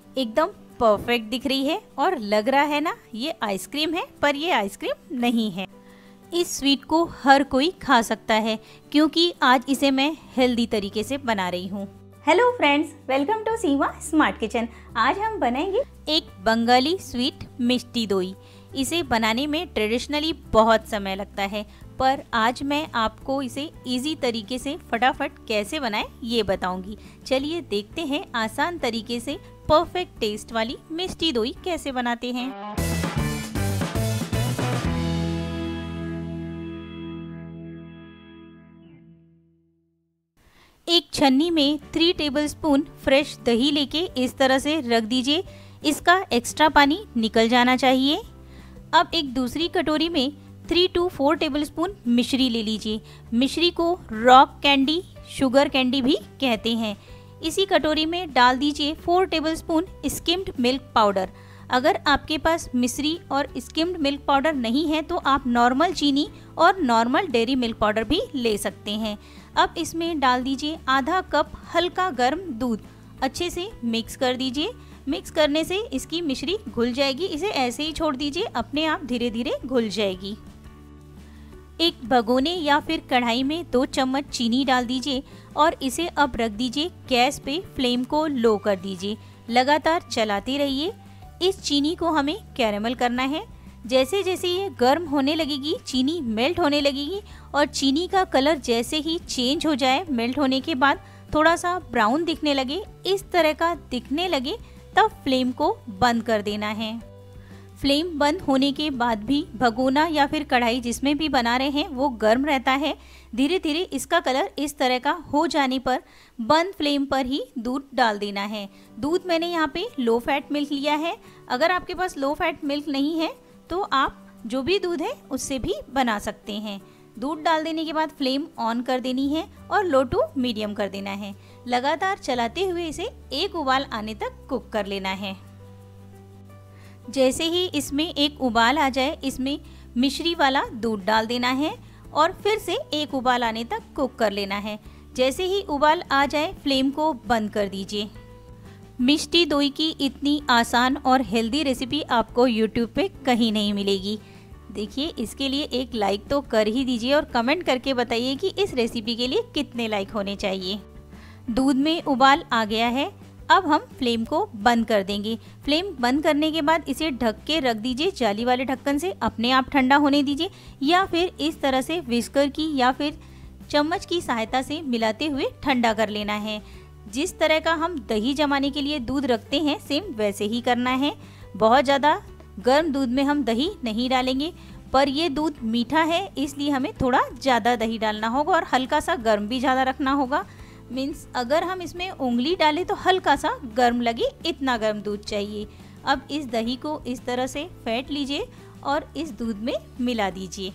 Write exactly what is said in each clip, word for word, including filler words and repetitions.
एकदम परफेक्ट दिख रही है और लग रहा है ना ये आइसक्रीम है, पर ये आइसक्रीम नहीं है। इस स्वीट को हर कोई खा सकता है क्योंकि आज इसे मैं हेल्दी तरीके से बना रही हूँ। Hello friends, welcome to Seema smart kitchen. आज हम बनाएंगे एक बंगाली स्वीट मिष्टी दोई। इसे बनाने में ट्रेडिशनली बहुत समय लगता है, पर आज मैं आपको इसे इजी तरीके से फटाफट कैसे बनाएं ये बताऊंगी। चलिए देखते हैं आसान तरीके से परफेक्ट टेस्ट वाली मिष्टी दोई कैसे बनाते हैं। एक छन्नी में थ्री टेबलस्पून फ्रेश दही लेके इस तरह से रख दीजिए। इसका एक्स्ट्रा पानी निकल जाना चाहिए। अब एक दूसरी कटोरी में थ्री टू फोर टेबलस्पून मिश्री ले लीजिए। मिश्री को रॉक कैंडी, शुगर कैंडी भी कहते हैं। इसी कटोरी में डाल दीजिए four tablespoon skimmed milk powder. अगर आपके पास मिश्री और स्किम्ड मिल्क पाउडर नहीं है तो आप नॉर्मल चीनी और नॉर्मल डेयरी मिल्क पाउडर भी ले सकते हैं। अब इसमें डाल दीजिए आधा कप हल्का गर्म दूध। अच्छे से मिक्स कर दीजिए। मिक्स करने से इसकी मिश्री घुल जाएगी। इसे ऐसे ही छोड़ दीजिए, अपने आप धीरे धीरे घुल जाएगी। एक भगोने या फिर कढ़ाई में दो चम्मच चीनी डाल दीजिए और इसे अब रख दीजिए गैस पे। फ्लेम को लो कर दीजिए। लगातार चलाते रहिए। इस चीनी को हमें कैरेमल करना है। जैसे जैसे ये गर्म होने लगेगी, चीनी मेल्ट होने लगेगी और चीनी का कलर जैसे ही चेंज हो जाए, मेल्ट होने के बाद थोड़ा सा ब्राउन दिखने लगे, इस तरह का दिखने लगे, तब फ्लेम को बंद कर देना है। फ्लेम बंद होने के बाद भी भगोना या फिर कढ़ाई जिसमें भी बना रहे हैं वो गर्म रहता है। धीरे धीरे इसका कलर इस तरह का हो जाने पर बंद फ्लेम पर ही दूध डाल देना है। दूध मैंने यहाँ पे लो फैट मिल्क लिया है। अगर आपके पास लो फैट मिल्क नहीं है तो आप जो भी दूध है उससे भी बना सकते हैं। दूध डाल देने के बाद फ्लेम ऑन कर देनी है और लो टू मीडियम कर देना है। लगातार चलाते हुए इसे एक उबाल आने तक कुक कर लेना है। जैसे ही इसमें एक उबाल आ जाए, इसमें मिश्री वाला दूध डाल देना है और फिर से एक उबाल आने तक कुक कर लेना है। जैसे ही उबाल आ जाए फ्लेम को बंद कर दीजिए। मिष्टी दोई की इतनी आसान और हेल्दी रेसिपी आपको यूट्यूब पे कहीं नहीं मिलेगी। देखिए, इसके लिए एक लाइक तो कर ही दीजिए और कमेंट करके बताइए कि इस रेसिपी के लिए कितने लाइक होने चाहिए। दूध में उबाल आ गया है। अब हम फ्लेम को बंद कर देंगे। फ्लेम बंद करने के बाद इसे ढक के रख दीजिए जाली वाले ढक्कन से। अपने आप ठंडा होने दीजिए या फिर इस तरह से विस्कर की या फिर चम्मच की सहायता से मिलाते हुए ठंडा कर लेना है। जिस तरह का हम दही जमाने के लिए दूध रखते हैं, सेम वैसे ही करना है। बहुत ज़्यादा गर्म दूध में हम दही नहीं डालेंगे, पर ये दूध मीठा है इसलिए हमें थोड़ा ज़्यादा दही डालना होगा और हल्का सा गर्म भी ज़्यादा रखना होगा। मीन्स अगर हम इसमें उंगली डालें तो हल्का सा गर्म लगे, इतना गर्म दूध चाहिए। अब इस दही को इस तरह से फेंट लीजिए और इस दूध में मिला दीजिए।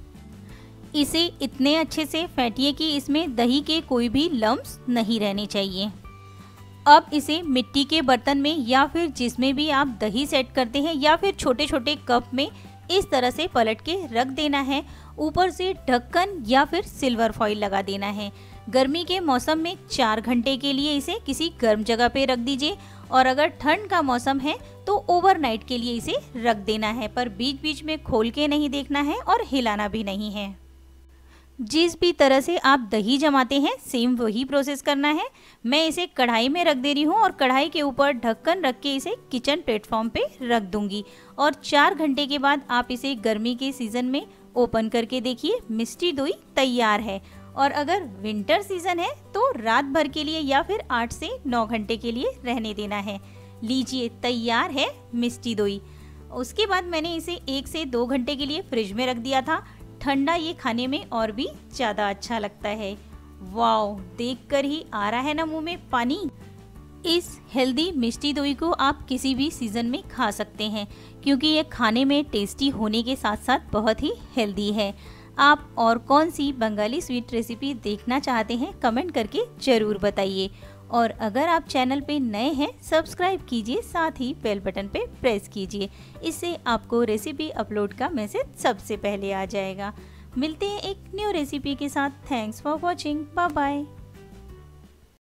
इसे इतने अच्छे से फेंटिए कि इसमें दही के कोई भी लम्स नहीं रहने चाहिए। अब इसे मिट्टी के बर्तन में या फिर जिसमें भी आप दही सेट करते हैं या फिर छोटे छोटे कप में इस तरह से पलट के रख देना है। ऊपर से ढक्कन या फिर सिल्वर फॉइल लगा देना है। गर्मी के मौसम में चार घंटे के लिए इसे किसी गर्म जगह पे रख दीजिए और अगर ठंड का मौसम है तो ओवरनाइट के लिए इसे रख देना है, पर बीच बीच में खोल के नहीं देखना है और हिलाना भी नहीं है। जिस भी तरह से आप दही जमाते हैं सेम वही प्रोसेस करना है। मैं इसे कढ़ाई में रख दे रही हूँ और कढ़ाई के ऊपर ढक्कन रख के इसे किचन प्लेटफॉर्म पे रख दूंगी और चार घंटे के बाद आप इसे गर्मी के सीज़न में ओपन करके देखिए, मिष्टी दोई तैयार है। और अगर विंटर सीजन है तो रात भर के लिए या फिर आठ से नौ घंटे के लिए रहने देना है। लीजिए, तैयार है मिष्टी दोई। उसके बाद मैंने इसे एक से दो घंटे के लिए फ्रिज में रख दिया था। ठंडा ये खाने में और भी ज़्यादा अच्छा लगता है। वाओ, देखकर ही आ रहा है ना मुंह में पानी। इस हेल्दी मिष्टी दोई को आप किसी भी सीज़न में खा सकते हैं क्योंकि ये खाने में टेस्टी होने के साथ साथ बहुत ही हेल्दी है। आप और कौन सी बंगाली स्वीट रेसिपी देखना चाहते हैं कमेंट करके ज़रूर बताइए। और अगर आप चैनल पे नए हैं सब्सक्राइब कीजिए, साथ ही बेल बटन पे प्रेस कीजिए। इससे आपको रेसिपी अपलोड का मैसेज सबसे पहले आ जाएगा। मिलते हैं एक न्यू रेसिपी के साथ। Thanks for watching. Bye bye.